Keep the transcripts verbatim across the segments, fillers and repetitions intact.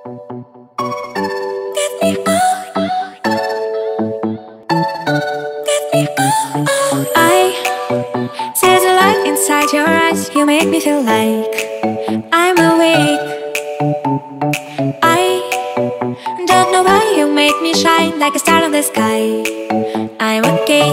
Inside your eyes, you make me feel like I'm awake. I don't know why you make me shine like a star in the sky. I'm okay.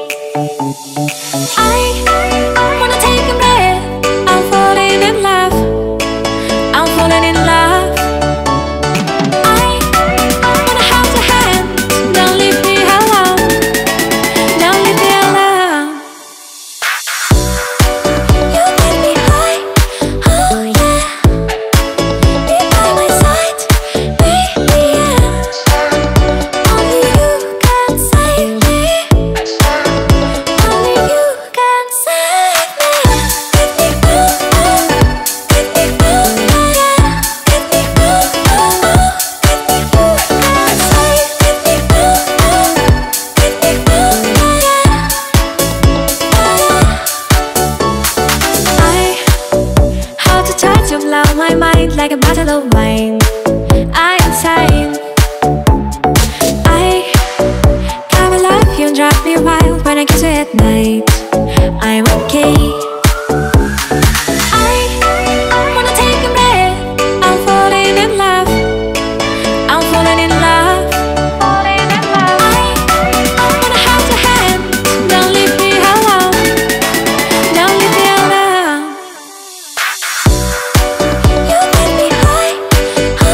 I wanna take a breath. I'm falling in love. I'm falling in love. I wanna hold your hand. Don't leave me alone. Don't leave me alone. You get me high, oh yeah. Be by my side, baby, yeah. Only you can save me. Only you can save me. Get me moving, get me moving, yeah. Get me moving, get me moving, can save. Get me moving, get me moving, yeah. I how to try to blow my mind like a bottle of wine. I'm insane. I come alive, you drive me wild when I kiss you at night. I'm okay. I wanna take a breath. I'm falling in love. I'm falling in love. Falling in love. I wanna hold your hand. Don't leave me alone. Don't leave me alone. You get me high,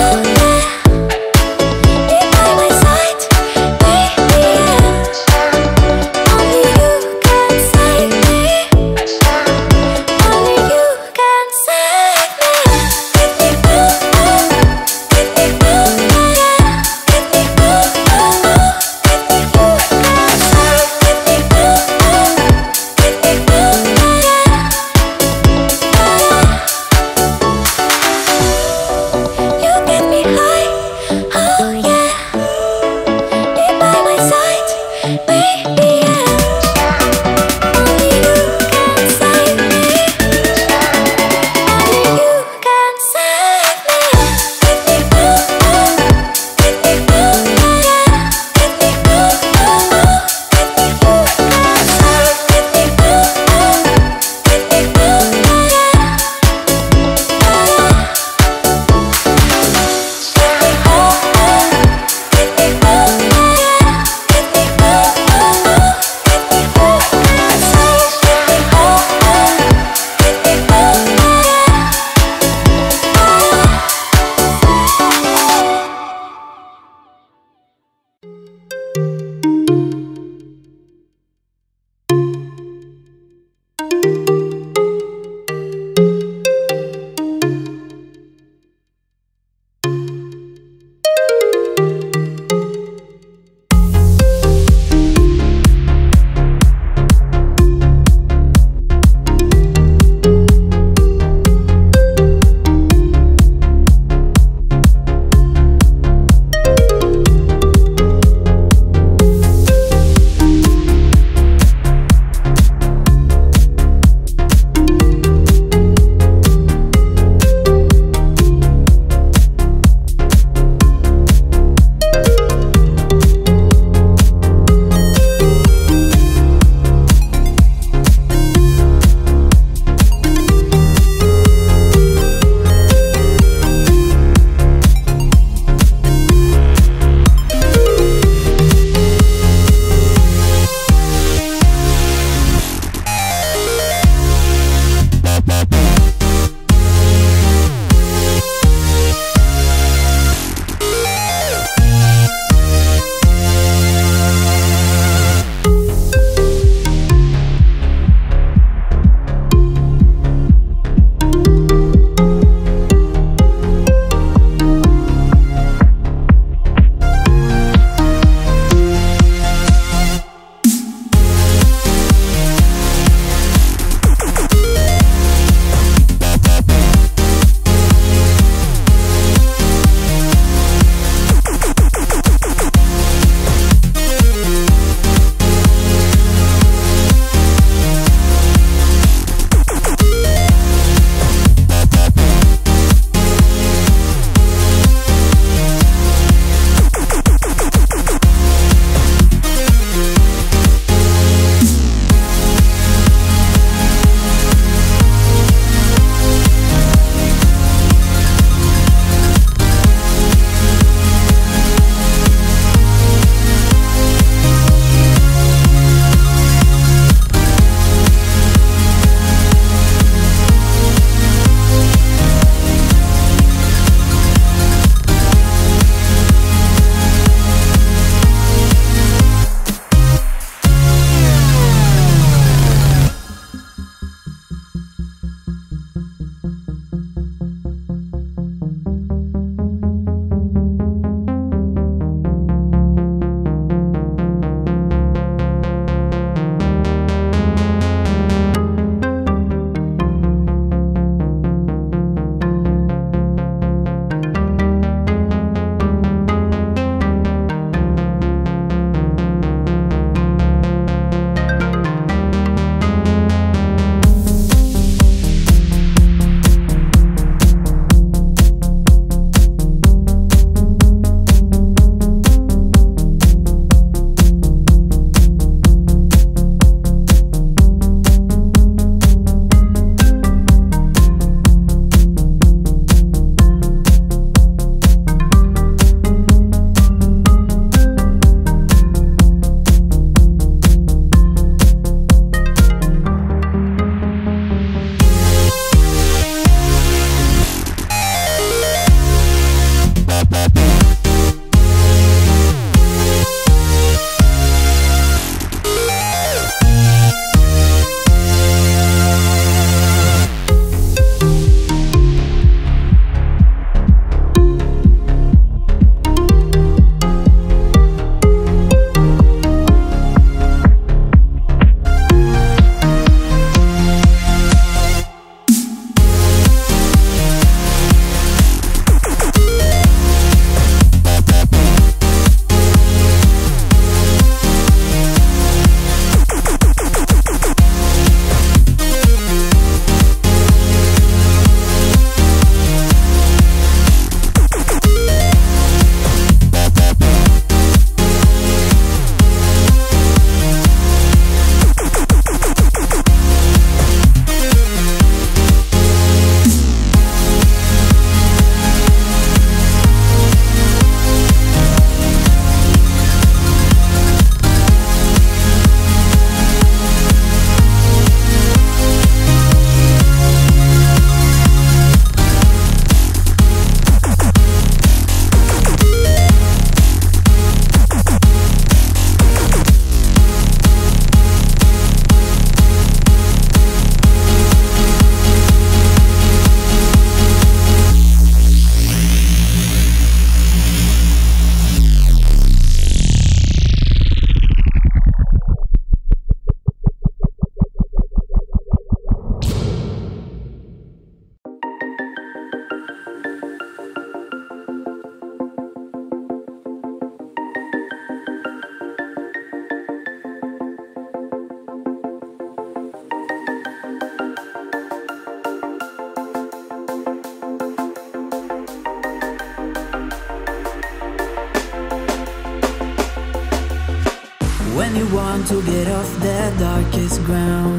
when you want to get off the darkest ground,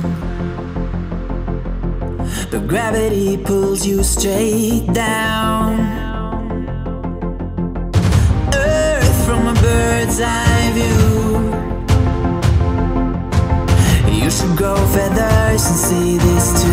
but gravity pulls you straight down. Earth from a bird's eye view. You should grow feathers and see this too.